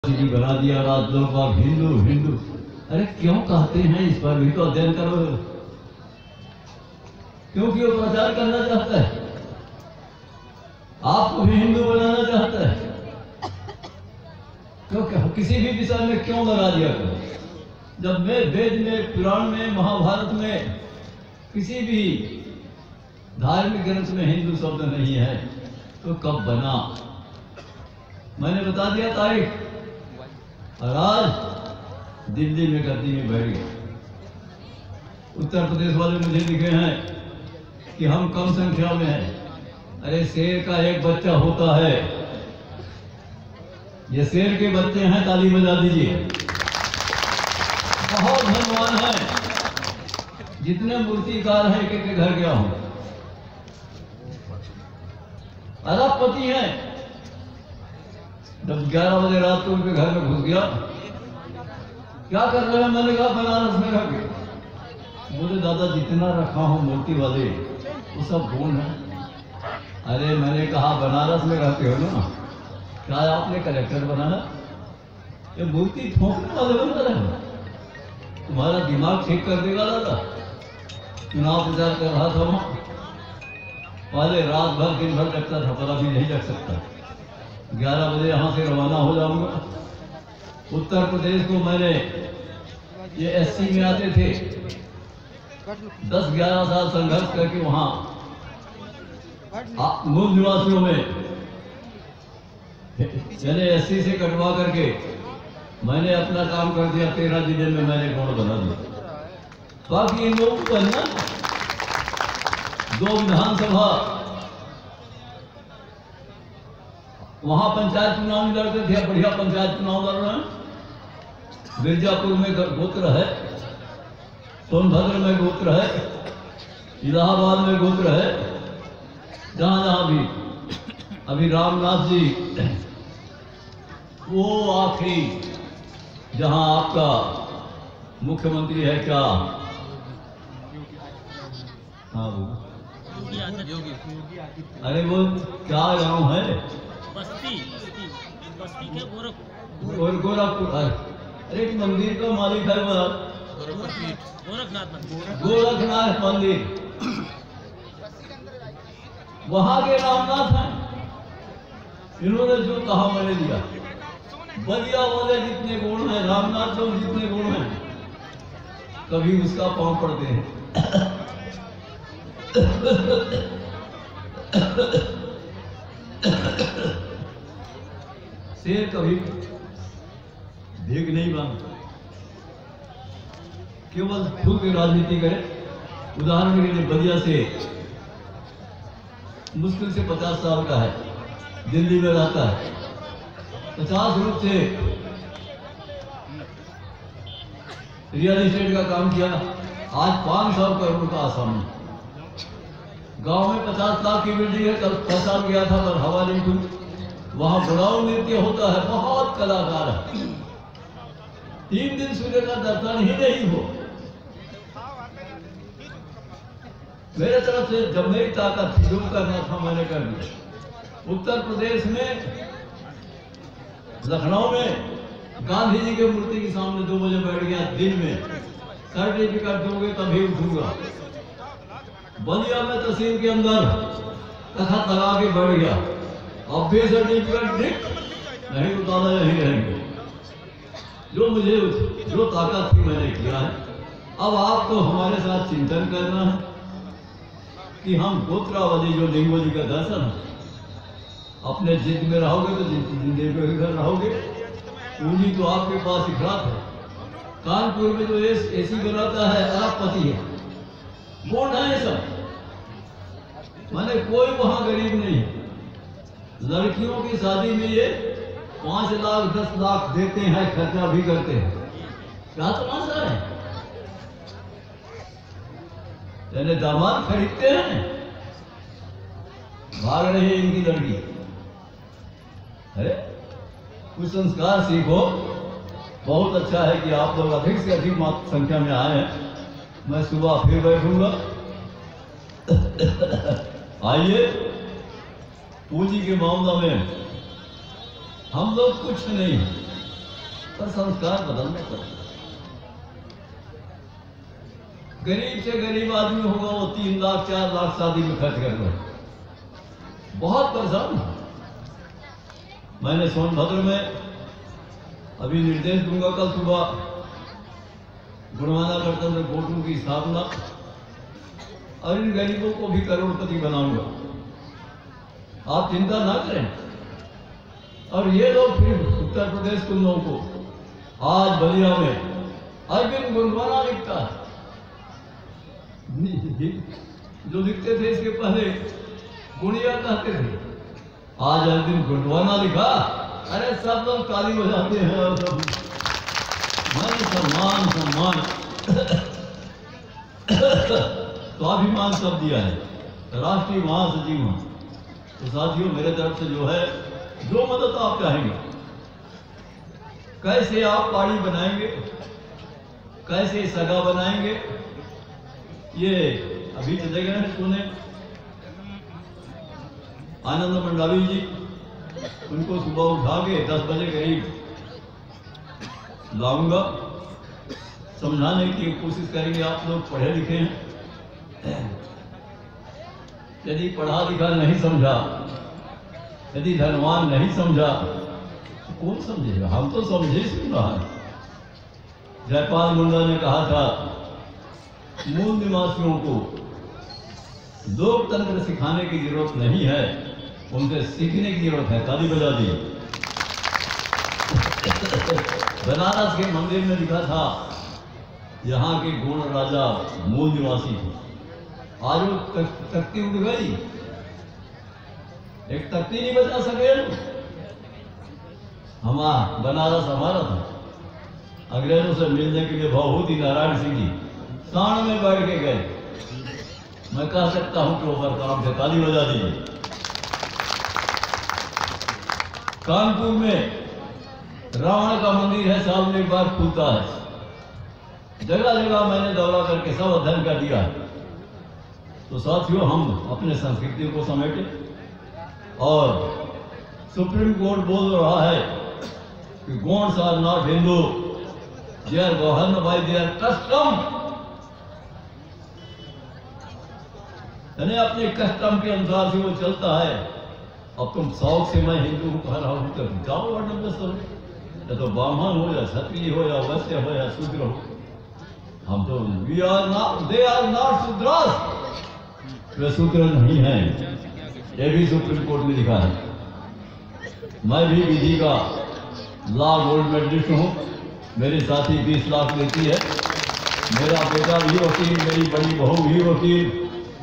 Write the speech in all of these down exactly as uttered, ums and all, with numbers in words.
जी बना दिया रात लोग बाग हिंदू हिंदू। अरे क्यों कहते हैं, इस पर भी तो अध्ययन करो। क्योंकि वो प्रचार करना चाहता है, आपको भी हिंदू बनाना चाहता है। क्यों किसी भी विषय में क्यों लगा दिया करो। जब मैं वेद में, पुराण में, महाभारत में, किसी भी धार्मिक ग्रंथ में हिंदू शब्द नहीं है तो कब बना। मैंने बता दिया तारीख, और आज दिल्ली में गद्दी में बैठ गया। उत्तर प्रदेश वाले मुझे लिखे हैं कि हम कम संख्या में हैं। अरे शेर का एक बच्चा होता है, ये शेर के बच्चे हैं, ताली बजा दीजिए। बहुत धनवान है, जितने मूर्तिकार हैं एक एक घर गया हूं, अरबपति हैं। जब ग्यारह बजे रात को उनके घर में घुस गया, क्या कर रहे हैं, मैंने कहा बनारस में रख गए। बोले दादा जितना रखा हूं मूर्ति वाले वो सब गुण है। अरे मैंने कहा बनारस में रहते हो ना, क्या आपने कलेक्टर बनाना, ये मूर्ति ठोकने वाले बना रहे हो। तुम्हारा दिमाग ठीक कर देगा दादा। चुनाव प्रचार कर रहा था वहां, पहले रात भर दिन भर लगता था, पता भी नहीं लग सकता। ग्यारह बजे यहाँ से रवाना हो जाऊंगा। उत्तर प्रदेश को मैंने, ये एससी में आते थे, दस ग्यारह साल संघर्ष करके वहाँ मूल निवासियों में यानी एससी से कटवा करके मैंने अपना काम कर दिया। तेरह जिले में मैंने गुण बना दिया। बाकी इन लोगों को बनना, दो विधानसभा वहां पंचायत चुनाव में लड़ते थे, बढ़िया पंचायत चुनाव लड़ रहे हैं। मिर्जापुर में गोत्र है, सोनभद्र में गोत्र है, इलाहाबाद में गोत्र है, जहां जहां भी। अभी रामनाथ जी वो आखिरी, जहां आपका मुख्यमंत्री है, क्या हाँ वो अरे वो क्या गांव है, बस्ती बस्ती बस्ती के गोरखपुर और गोरखपुर। अरे एक मंदिर का मालिक है वो, गोरखनाथ मंदिर, गोरखनाथ मंदिर, वहां के रामनाथ हैं। इन्होंने जो कहा मैंने दिया। बलिया वाले जितने गुण हैं, रामनाथ लोग जितने गुण हैं, कभी उसका पांव पड़ते हैं। शेर कभी भीग नहीं बांधता, केवल खुल के राजनीति करे। उदाहरण के लिए बलिया से मुश्किल से पचास साल का है, दिल्ली में रहता है। पचास रूप से रियल एस्टेट का काम किया, आज पांच सौ करोड़ का आसामी। गांव में पचास लाख की बिल्डिंग है, कल पैसा गया था पर हवा नहीं खुली। वहां बुलाऊ नृत्य होता है, बहुत कलाकार है। तीन दिन सूर्य का दर्शन ही नहीं हो। मेरे तरफ से जब मेरी ताकत थी, जो करना था मैंने कर दिया। उत्तर प्रदेश में लखनऊ में गांधी जी के मूर्ति के सामने दो बजे बैठ गया दिन में, सर्टिफिकेट दोगे तभी उठूंगा। बलिया में तहसील के अंदर तखत लगा के बैठ गया, अब भी सर्टिफिकेट दिख नहीं तो दादा यही रहेंगे। जो मुझे जो ताकत थी मैंने किया है। अब आपको हमारे साथ चिंतन करना है कि हम गोत्रावली जो लिंगोजी का दर्शन है, अपने जिद में रहोगे तो जिंदगी में इधर रहोगे। पूंजी तो आपके पास इखलाक है। कानपुर में जो एसी बनाता है अरबपति है, कौन है ये सब। माने कोई वहां गरीब नहीं है। लड़कियों की शादी में ये पांच लाख दस लाख देते हैं, खर्चा भी करते हैं। क्या तमाशा है, यानी दामाद खरीदते हैं, भाग रही है इनकी लड़की। अरे कुछ संस्कार सीखो। बहुत अच्छा है कि आप लोग अधिक से अधिक संख्या में आए हैं। मैं सुबह फिर बैठूंगा। आइए, पूंजी के मामला में हम लोग कुछ नहीं, पर संस्कार बदलने पड़ते। गरीब से गरीब आदमी होगा वो तीन लाख चार लाख शादी में खर्च कर रहे, बहुत परेशान है। मैंने सोनभद्र में अभी निर्देश दूंगा कल सुबह गुणवाना गणतंत्र गोटू की स्थापना, और इन गरीबों को भी करोड़पति बनाऊंगा, आप चिंता ना करें। और ये लोग फिर उत्तर प्रदेश के लोगों को आज बलिया में अरविंद गुणवाना लिखता है, जो लिखते थे इसके पहले गुड़िया कहते थे, आज अरविंद गुणवाना लिखा, अरे सब लोग ताली बजाते हैं और सब मन सम्मान सम्मान स्वाभिमान सब दिया है राष्ट्रीय महासचिव हूं। तो साथियों मेरे तरफ से जो है जो मदद आप चाहेंगे, कैसे आप पाड़ी बनाएंगे, कैसे सगा बनाएंगे, ये अभी चले गए हैं सुने आनंद मंडावी जी, उनको सुबह उठा के दस बजे करीब लाऊंगा, समझाने की कोशिश करेंगे। आप लोग पढ़े लिखे हैं, यदि पढ़ा लिखा नहीं समझा, यदि धनवान नहीं समझा तो कौन समझेगा? हम तो समझे सुन रहा है। जयपाल मुंडा ने कहा था मूल निवासियों को लोकतंत्र सिखाने की जरूरत नहीं है, उनसे सीखने की जरूरत है। ताली बजा दी। बनारस के मंदिर में लिखा था यहाँ के गोंड राजा मूल निवासी थे, आज वो तख्ती उड़ गई, एक तख्ती नहीं बचा सके। हमारा बनारस हमारा था। अंग्रेजों से मिलने के लिए भभूति नारायण सिंह जी साण में बैठ के गए। मैं कह सकता हूं कि ऊपर काम से ताली बजा दीजिए। कानपुर में रावण का मंदिर है, साल में एक बार खुलता है। जगह जगह मैंने दौरा करके सब अध्ययन कर दिया। तो साथियों हम अपने संस्कृति को समेटे, और सुप्रीम कोर्ट बोल रहा है कि Gonds are not Hindu, they are govern by their custom, यानी अपने कस्टम के अनुसार से वो चलता है। अब तुम शौक से मैं हिंदू हूं कह रहा हूं तो जाओ वर्णन, या तो ब्राह्मण हो या क्षत्रिय हो या वैश्य हो या शूद्र हो, हम तो we are not, they are not Shudras, वे शूद्र नहीं है। ये भी सुप्रीम कोर्ट में लिखा है। मैं भी विधि का लॉ गोल्ड मेडलिस्ट हूँ, मेरी साथी बीस लाख लेती है, मेरा बेटा भी वकील, मेरी बड़ी बहू भी वकील।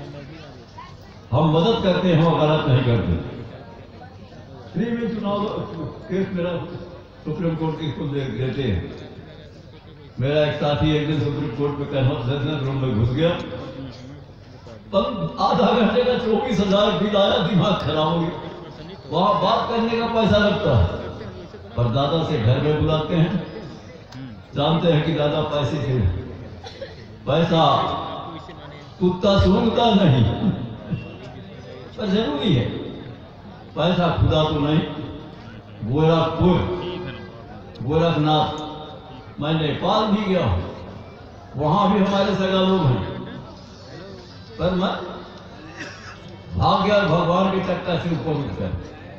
हम मदद करते हैं और गलत नहीं करते। फ्री में चुनाव केस मेरा सुप्रीम कोर्ट की खुद देते हैं। मेरा एक साथी एक दिन सुप्रीम कोर्ट में कन्वर्सेशन रूम में घुस गया, पर आधा घंटे का चौबीस हजार बिल आया, दिमाग खराब हो गया। वहां बात करने का पैसा लगता है, पर दादा से घर में बुलाते हैं, जानते हैं कि दादा पैसे से पैसा कुत्ता सूंघता नहीं, पर जरूरी है पैसा, खुदा तो नहीं। गोरखपुर गोरखनाथ मैं नेपाल भी गया हूं, वहां भी हमारे सगा लोग हैं, पर मैं भाग गया भगवान के चक्का से ऊपर उठकर।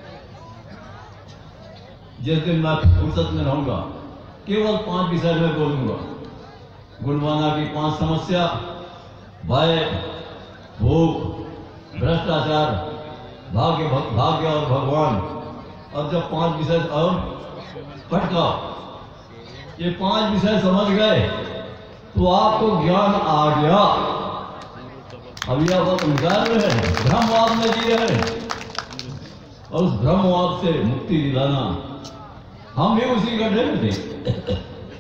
जिस दिन मैं फुर्सत में रहूंगा केवल पांच विषय में बोलूंगा। गुणवाना की पांच समस्या, भय, भूख, भ्रष्टाचार, भाग्य भाग्य और भगवान। और जब पांच विषय और भटका, ये पांच विषय समझ गए तो आपको ज्ञान आ गया। अभी आप संसार में है, भ्रमवाद में जी रहे हैं, और उस भ्रमवाद से मुक्ति दिलाना, हम भी उसी गड्ढे में थे।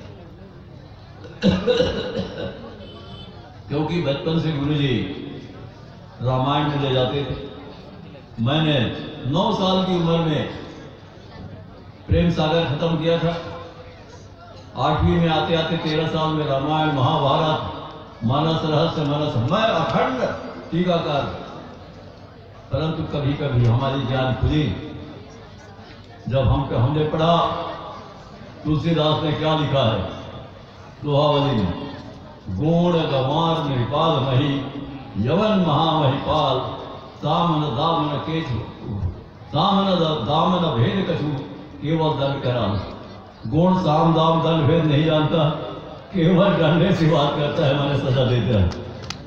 क्योंकि बचपन से गुरुजी रामायण में ले जाते थे। मैंने नौ साल की उम्र में प्रेम सागर खत्म किया था। आठवीं में आते आते तेरह साल में रामायण, महाभारत, मानस रहस्य, मानस, मैं अखंड टीकाकार। परंतु कभी कभी हमारी ज्ञान खुली जब हम हमने पढ़ा तुलसीदास ने क्या लिखा है दोहावली में, गुण गंवार महिपाल मही, यवन महामहिपाल, सामन दामन केछु, सामन दामन भेद कछु, केवल दंड करा। गुण साम दाम दंड भेद नहीं जानता, केवल डंडे से बात करता है, मैंने सजा देता है।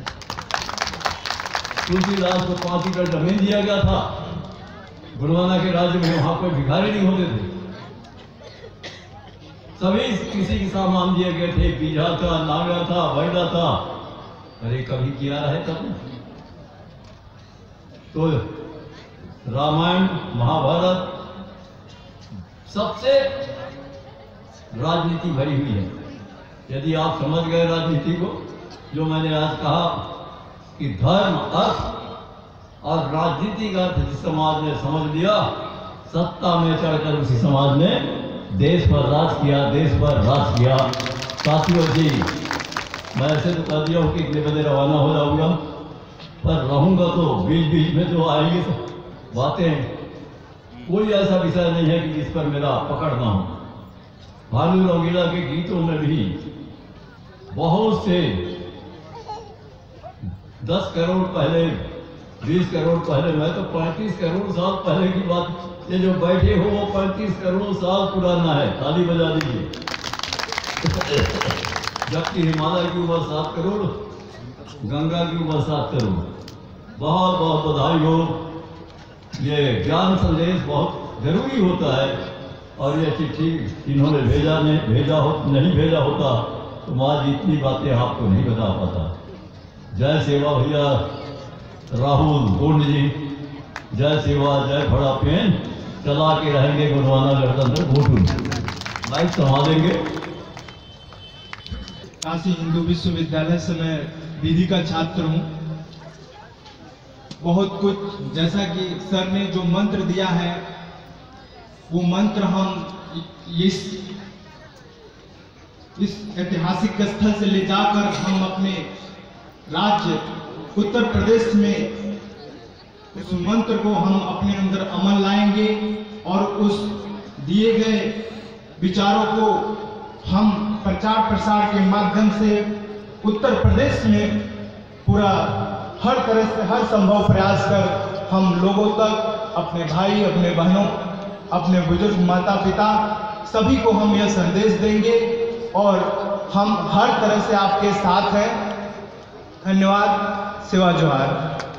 तुलसीदास को पांच एकड़ जमीन दिया गया था गुरुवाना के राज्य में, वहां कोई भिखारी नहीं होते थे, सभी किसी के सामान दिए गए थे, बीजा था, नागा था, वैदा था। अरे कभी किया है तब? तो रामायण महाभारत सबसे राजनीति भरी हुई है। यदि आप समझ गए राजनीति को, जो मैंने आज कहा कि धर्म, अर्थ और राजनीति का अर्थ जिस समाज ने समझ लिया, सत्ता में चढ़कर उसी समाज ने देश पर राज किया, देश पर राज किया। साथियों जी, मैं ऐसे तो कर दिया हूँ कि इतने बजे रवाना हो जाऊंगा, पर रहूंगा तो बीच बीच में जो आएंगी बातें, कोई ऐसा विषय नहीं है कि जिस पर मेरा पकड़ ना हो। भानु रंगीला के गीतों में भी बहुत से दस करोड़ पहले, बीस करोड़ पहले, मैं तो पैंतीस करोड़ साल पहले की बात, ये जो बैठे हो वो पैंतीस करोड़ साल पुराना है, ताली बजा दीजिए। जबकि हिमालय की उम्र सात करोड़, गंगा की उम्र सात करोड़। बहुत बहुत बधाई हो। ये ज्ञान संदेश बहुत जरूरी होता है, और ये चिट्ठी इन्होंने भेजा नहीं भेजा हो नहीं भेजा होता तो आज इतनी बातें आपको नहीं बता पाता। जय सेवा भैया राहुल गोंड जी, जय सेवा, जय भड़ा पेन, चला के रहेंगे गुरुवाना गणतंत्र घोटून। लाइफ संभालेंगे। काशी हिंदू विश्वविद्यालय से मैं विधि का छात्र हूँ। बहुत कुछ, जैसा कि सर ने जो मंत्र दिया है, वो मंत्र हम इस इस ऐतिहासिक स्थल से ले जाकर हम अपने राज्य उत्तर प्रदेश में उस मंत्र को हम अपने अंदर अमल लाएंगे, और उस दिए गए विचारों को हम प्रचार प्रसार के माध्यम से उत्तर प्रदेश में पूरा हर तरह से हर संभव प्रयास कर हम लोगों तक, अपने भाई, अपने बहनों, अपने बुजुर्ग माता पिता सभी को हम यह संदेश देंगे, और हम हर तरह से आपके साथ हैं। धन्यवाद। सेवा जोहार।